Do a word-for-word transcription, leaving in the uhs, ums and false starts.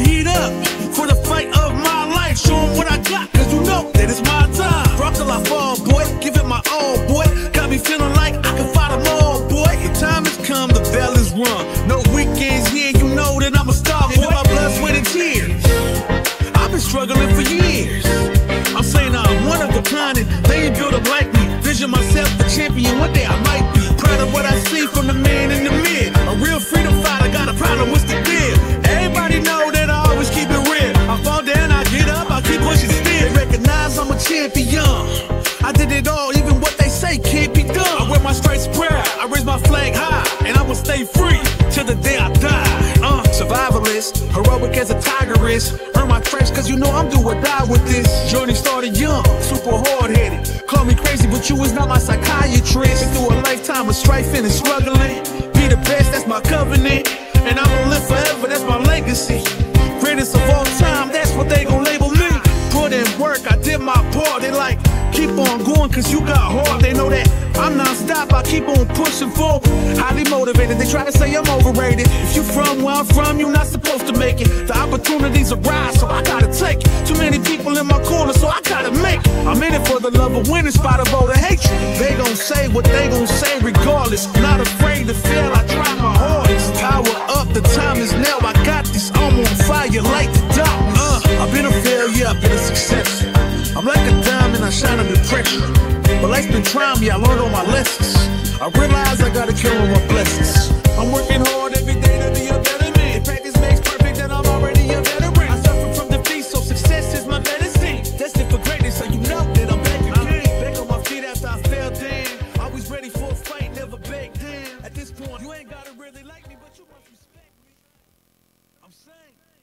heat up for the fight of my life. Show 'em what I got, cause you know that it's my time. Rock till I fall, boy, give it my all, boy. Got me feeling like I can fight them all, boy. The time has come, the bell is rung. No weekends here, you know that I'm a star, boy. My blood, sweat, and tears. I've been struggling for years. I'm saying I'm one of a kind and they ain't built up like me. Vision myself the champion, one day I might be. Proud of what I see from the man in the mirror. A real freedom fighter, got a problem, what's the deal? Everybody know that I always keep it real. I fall down, I get up, I keep pushing still. They recognize I'm a champion. I did it all, even what they say can't be done. I wear my stripes proud, I raise my flag high, and I will stay free till the day I die. Uh, survivalist, heroic as a tiger is. Earn my stripes cause you know I'm do or die with this. Journey started young, super hard-headed. Call me crazy, but you was not my psychiatrist. Been through a lifetime of strife and struggling. Be the best, that's my covenant. And I'm gonna live forever, that's my legacy. Greatest of all time, that's what they gon' label me. Put in work, I did my part. They like, keep on going cause you got heart. They know that I'm non-stop, I keep on pushing forward. Highly motivated, they try to say I'm overrated. If you from where I'm from, you're not supposed to make it. The opportunities arise, so I gotta take it. Too many people in my corner, so I gotta make it. I'm in it for the love of winning, spot of all the hatred. They gon' say what they gon' say regardless. Not afraid to fail, I try my hardest. Power up, the time is now, I got this. I'm on fire like the darkness. uh, I've been a failure, I've been a success. I'm like a diamond, I shine under pressure. But life's been trying me, I learned all my lessons. I realize I gotta kill all my blessings. I'm working hard every day to be a better man. If practice makes perfect, then I'm already a veteran. I suffer from defeat, so success is my medicine. Destined for greatness, so you know that I'm back again. Back on my feet after I fell down. Always ready for a fight, never back down. At this point, you ain't gotta really like me, but you must respect me. I'm saying